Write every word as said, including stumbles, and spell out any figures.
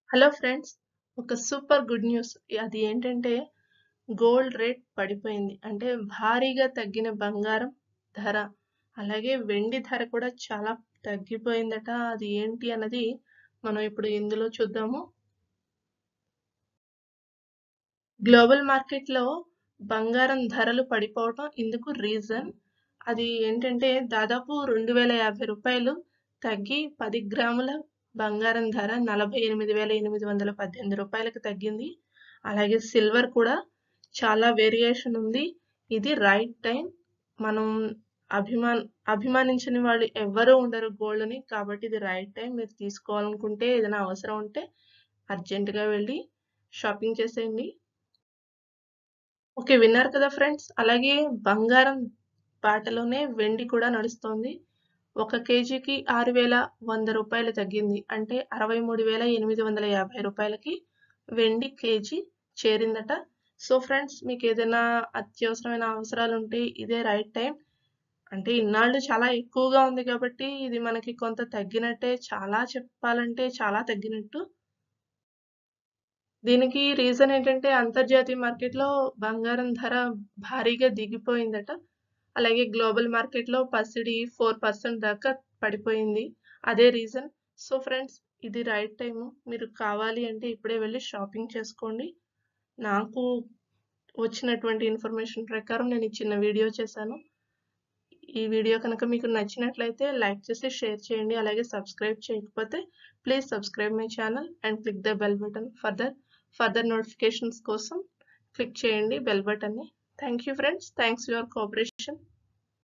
Hello friends, ఒక super good news. అది ఏంటంటే గోల్డ్ రేట్ పడిపోయింది. అంటే భారీగా తగ్గిన బంగారం ధర, అలాగే వెండి ధర కూడా చాలా తగ్గిపోయిందట. అది ఏంటి అన్నది మనం ఇప్పుడు ఇందులో చూద్దాము. గ్లోబల్ మార్కెట్‌లో బంగారం ధరలు పడిపోవటం ఇందుకు రీజన్. అది ఏంటంటే దాదాపు రెండు వేల యాభై రూపాయలు తగ్గి పది గ్రాముల బంగారం ధర నలభై ఎనిమిది వేల ఎనిమిది వందల పద్దెనిమిది రూపాయలకు తగ్గింది. అలాగే సిల్వర్ కూడా చాలా వేరియేషన్ ఉంది. ఇది రైట్ టైం. మనం అభిమాన్ అభిమానించని వాళ్ళు ఎవ్వరూ ఉండరు గోల్డ్‌ని. కాబట్టి ఇది రైట్ టైం. మీరు తీసుకోవాలనుకుంటే ఏదైనా అవసరం ఉంటే అర్జెంట్‌గా వెళ్ళి షాపింగ్ చేసేయండి. ఓకే, విన్నారు కదా ఫ్రెండ్స్. అలాగే బంగారం బాటలోనే వెండి కూడా నడుస్తోంది. ఒక కేజీకి ఆరు వేల వంద రూపాయలు తగ్గింది. అంటే అరవై మూడు వేల ఎనిమిది వందల యాభై రూపాయలకి వెండి కేజీ చేరిందట. సో ఫ్రెండ్స్, మీకు ఏదైనా అత్యవసరమైన అవసరాలు ఉంటే ఇదే రైట్ టైం. అంటే ఇన్నాళ్ళు చాలా ఎక్కువగా ఉంది కాబట్టి ఇది మనకి కొంత తగ్గినట్టే. చాలా చెప్పాలంటే చాలా తగ్గినట్టు. దీనికి రీజన్ ఏంటంటే అంతర్జాతీయ మార్కెట్‌లో బంగారం ధర భారీగా దిగిపోయిందట. అలాగే గ్లోబల్ మార్కెట్‌లో పసిడి నాలుగు శాతం దాకా పడిపోయింది. అదే రీజన్. సో ఫ్రెండ్స్, ఇది రైట్ టైము. మీరు కావాలి అంటే ఇప్పుడే వెళ్లి షాపింగ్ చేసుకోండి. నాకు వచ్చినటువంటి ఇన్ఫర్మేషన్ ప్రకారం నేను ఈ చిన్న వీడియో చేశాను. ఈ వీడియో కనుక మీకు నచ్చినట్లయితే లైక్ చేసి షేర్ చేయండి. అలాగే సబ్స్క్రైబ్ చేయకపోతే please subscribe my channel and click the bell button. Further further notifications కోసం క్లిక్ చేయండి బెల్ బటన్ని. Thank you friends. Thanks for your cooperation.